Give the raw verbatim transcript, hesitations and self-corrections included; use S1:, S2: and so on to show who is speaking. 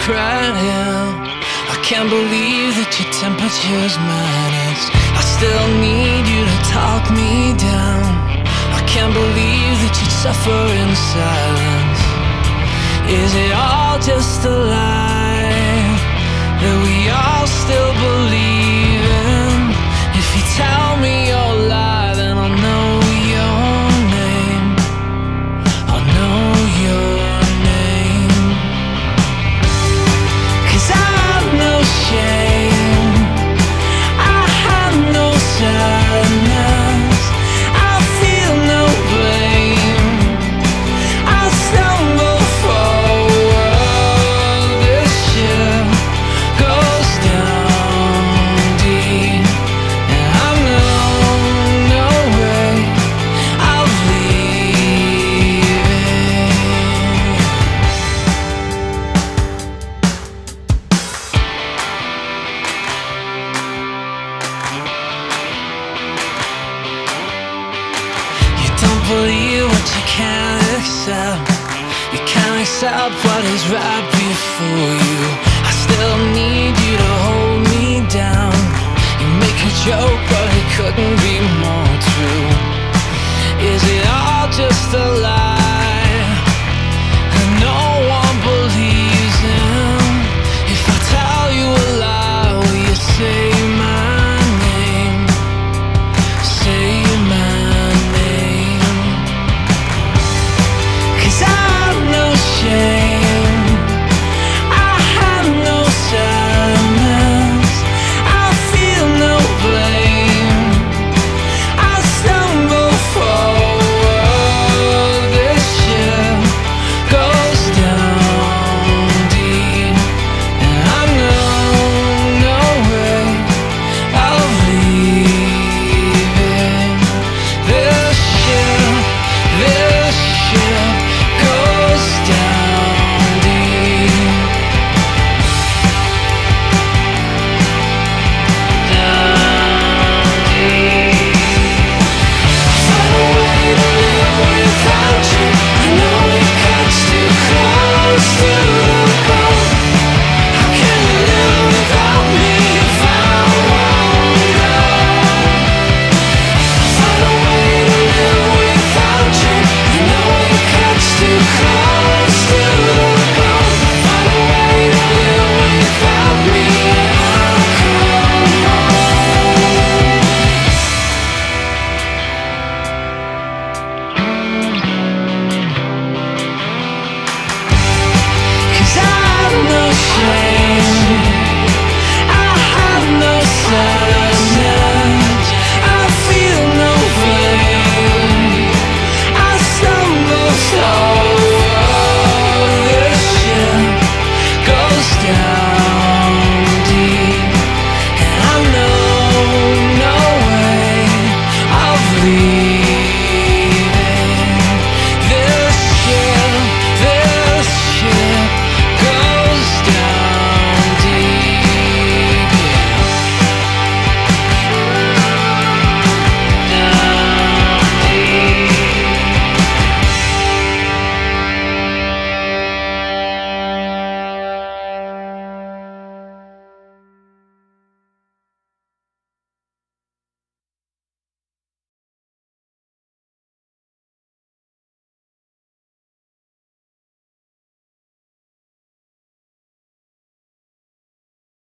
S1: credit. I can't believe that your temperature's minus. I still need you to talk me down. I can't believe that you'd suffer in silence. Is it all just a lie that we all still believe in? If you tell me your lie, then I'll know your name. I'll know your name. 'Cause I have no shame, I have no sadness, I feel no blame. I stumble forward, this ship goes down deep, and I know no way of leaving. You don't believe what you can't accept. You can't accept what is right before you. I still need you to hold me down. You make a joke, but it couldn't be more true. Is it all just a lie?